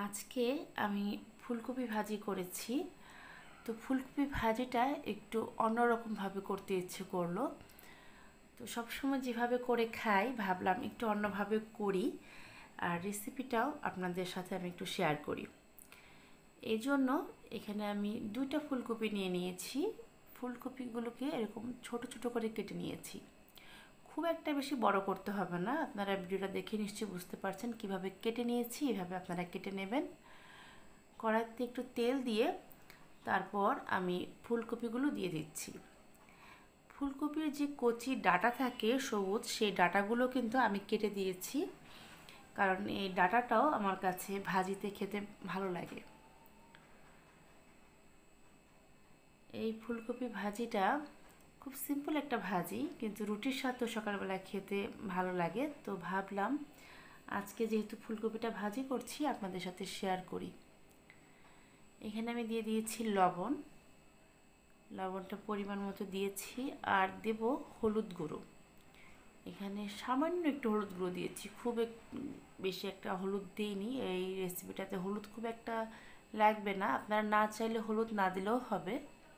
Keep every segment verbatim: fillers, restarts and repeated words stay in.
আজকে আমি ফুলকপি ভাজি করেছি। তো ফুলকপি ভাজিটা একটু অন্যরকমভাবে করতে ইচ্ছে করলো। তো সবসময় যেভাবে করে খাই ভাবলাম একটু অন্যভাবে করি, আর রেসিপিটাও আপনাদের সাথে আমি একটু শেয়ার করি। এই জন্য এখানে আমি দুইটা ফুলকপি নিয়ে নিয়েছি। ফুলকপিগুলোকে এরকম ছোট ছোট করে কেটে নিয়েছি। খুব একটা বেশি বড় করতে হবে না, আপনারা ভিডিওটা দেখে নিশ্চয়ই বুঝতে পারছেন কিভাবে কেটে নিয়েছি। এভাবে আপনারা কেটে নেবেন। কড়াইতে একটু তেল দিয়ে তারপর আমি ফুলকপিগুলো দিয়ে দিচ্ছি। ফুলকপির যে কচি ডাঁটা থাকে সবুজ, সেই ডাঁটাগুলো কিন্তু আমি কেটে দিয়েছি, কারণ এই ডাঁটাটাও আমার কাছে ভাজিতে খেতে ভালো লাগে। এই ফুলকপি ভাজিটা খুব সিম্পল একটা ভাজি, কিন্তু রুটির সাথে সকালবেলা খেতে ভালো লাগে। তো ভাবলাম আজকে যেহেতু ফুলকপিটা ভাজি করছি আপনাদের সাথে শেয়ার করি। এখানে আমি দিয়ে দিয়েছি লবণ, লবণটা পরিমাণ মতো দিয়েছি, আর দেব হলুদ গুঁড়ো। এখানে সামান্য একটু হলুদ গুঁড়ো দিয়েছি, খুব বেশি একটা হলুদ দিইনি। এই রেসিপিটাতে হলুদ খুব একটা লাগবে না, আপনারা না চাইলে হলুদ না দিলেও হবে।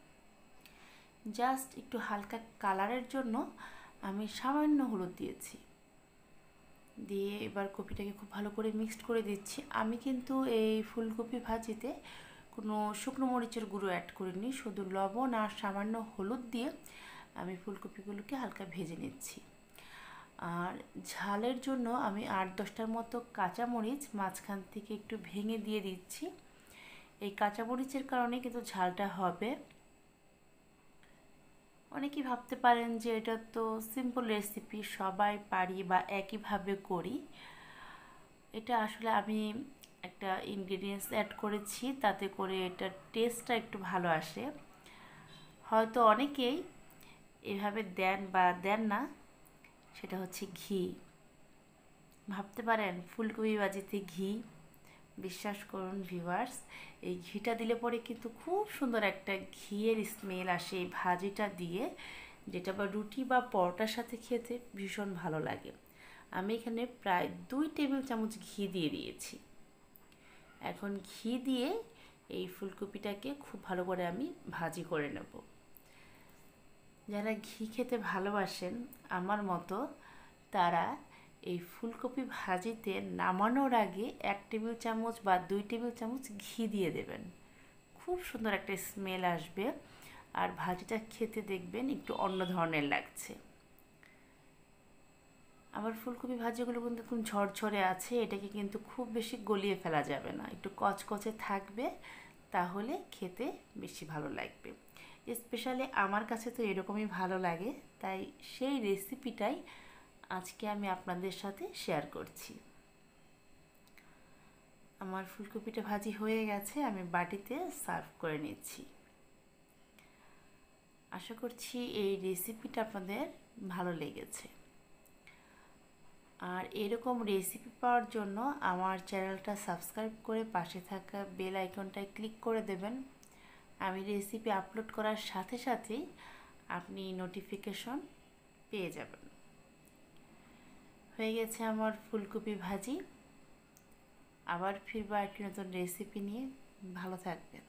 জাস্ট একটু হালকা কালারের জন্য আমি সামান্য হলুদ দিয়েছি। দিয়ে এবার কপিটাকে খুব ভালো করে মিক্সড করে দিচ্ছি। আমি কিন্তু এই ফুলকপি ভাজিতে কোনো শুকনো মরিচের গুঁড়ো অ্যাড করিনি, শুধু লবণ আর সামান্য হলুদ দিয়ে আমি ফুলকপিগুলোকে হালকা ভেজে নিচ্ছি। আর ঝালের জন্য আমি আট দশটার মতো কাঁচামরিচ মাঝখান থেকে একটু ভেঙে দিয়ে দিচ্ছি। এই কাঁচামরিচের কারণে কিন্তু ঝালটা হবে। অনেকেই ভাবতে পারেন যে এটা তো সিম্পল রেসিপি, সবাই পারি বা একইভাবে করি। এটা আসলে আমি একটা ইনগ্রেডিয়েন্টস অ্যাড করেছি, তাতে করে এটার টেস্টটা একটু ভালো আসে। হয়তো অনেকেই এভাবে দেন বা দেন না, সেটা হচ্ছে ঘি। ভাবতে পারেন ফুলকপি ভাজিতে ঘি, বিশ্বাস করুন ভিউয়ার্স, এই ঘিটা দিলে পরে কিন্তু খুব সুন্দর একটা ঘিয়ের স্মেল আসে এই ভাজিটা দিয়ে, যেটা বা রুটি বা পরোটার সাথে খেতে ভীষণ ভালো লাগে। আমি এখানে প্রায় দুই টেবিল চামচ ঘি দিয়ে দিয়েছি। এখন ঘি দিয়ে এই ফুলকপিটাকে খুব ভালো করে আমি ভাজি করে নেব। যারা ঘি খেতে ভালোবাসেন আমার মতো, তারা এই ফুলকপি ভাজিতে নামানোর আগে এক টেবিল চামচ বা দুই টেবিল চামচ ঘি দিয়ে দেবেন। খুব সুন্দর একটা স্মেল আসবে, আর ভাজিটা খেতে দেখবেন একটু অন্য ধরনের লাগছে। আবার ফুলকপি ভাজিগুলো কিন্তু খুব ঝরঝরে আছে, এটাকে কিন্তু খুব বেশি গলিয়ে ফেলা যাবে না, একটু কচকচে থাকবে, তাহলে খেতে বেশি ভালো লাগবে। স্পেশালি আমার কাছে তো এরকমই ভালো লাগে, তাই সেই রেসিপিটাই আজকে আমি আপনাদের সাথে শেয়ার করছি। আমার ফুলকপিটা ভাজি হয়ে গেছে, আমি বাটিতে সার্ভ করে নিচ্ছি। আশা করছি এই রেসিপিটা আপনাদের ভালো লেগেছে। আর এরকম রেসিপি পাওয়ার জন্য আমার চ্যানেলটা সাবস্ক্রাইব করে পাশে থাকা বেল আইকনটায় ক্লিক করে দেবেন। আমি রেসিপি আপলোড করার সাথে সাথেই আপনি নোটিফিকেশন পেয়ে যাবেন। হয়ে গেছে আমার ফুলকপি ভাজি। আবার ফিরবো একটি নতুন রেসিপি নিয়ে। ভালো থাকবেন।